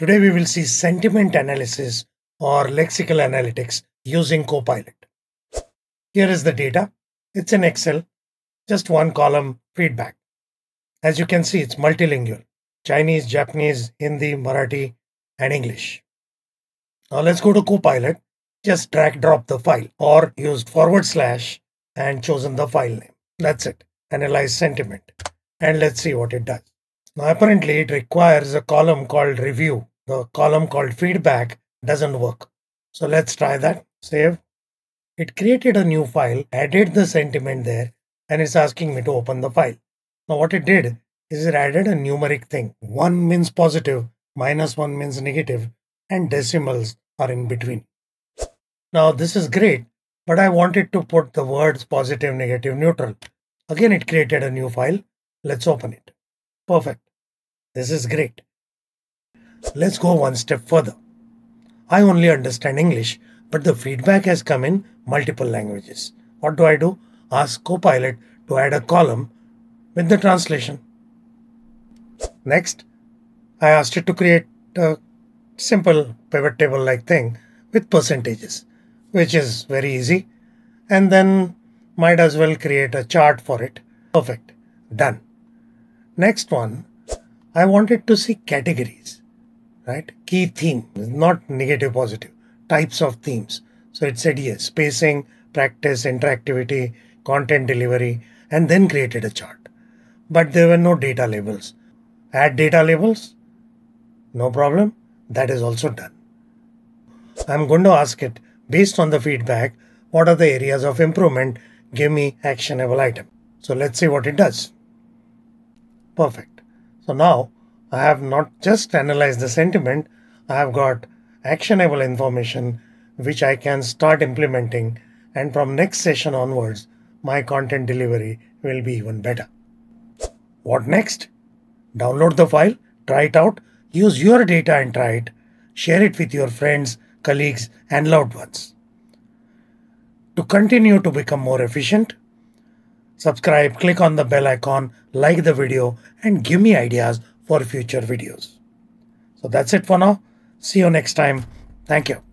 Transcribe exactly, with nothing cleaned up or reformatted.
Today we will see sentiment analysis or lexical analytics using Copilot. Here is the data. It's in Excel, just one column feedback. As you can see, it's multilingual: Chinese, Japanese, Hindi, Marathi, and English. Now let's go to Copilot. Just drag drop the file or used forward slash and chosen the file name. That's it. Analyze sentiment. And let's see what it does. Now apparently it requires a column called review. The column called feedback doesn't work. So let's try that. Save. It created a new file, added the sentiment there, and it's asking me to open the file. Now what it did is it added a numeric thing. One means positive, minus one means negative, and decimals are in between. Now this is great, but I wanted to put the words positive, negative, neutral. Again, it created a new file. Let's open it. Perfect. This is great. Let's go one step further. I only understand English, but the feedback has come in multiple languages. What do I do? Ask Copilot to add a column with the translation. Next, I asked it to create a simple pivot table like thing with percentages, which is very easy. And then might as well create a chart for it. Perfect. Done. Next one, I wanted to see categories, right? Key theme, not negative, positive, types of themes. So it said yes, spacing, practice, interactivity, content delivery, and then created a chart. But there were no data labels. Add data labels? No problem. That is also done. I'm going to ask it, based on the feedback, what are the areas of improvement? Give me actionable item. So let's see what it does. Perfect. So now I have not just analyzed the sentiment, I have got actionable information which I can start implementing, and from next session onwards, my content delivery will be even better. What next? Download the file, try it out, use your data and try it, share it with your friends, colleagues, and loved ones. To continue to become more efficient, subscribe, click on the bell icon, like the video, and give me ideas for future videos. So that's it for now. See you next time. Thank you.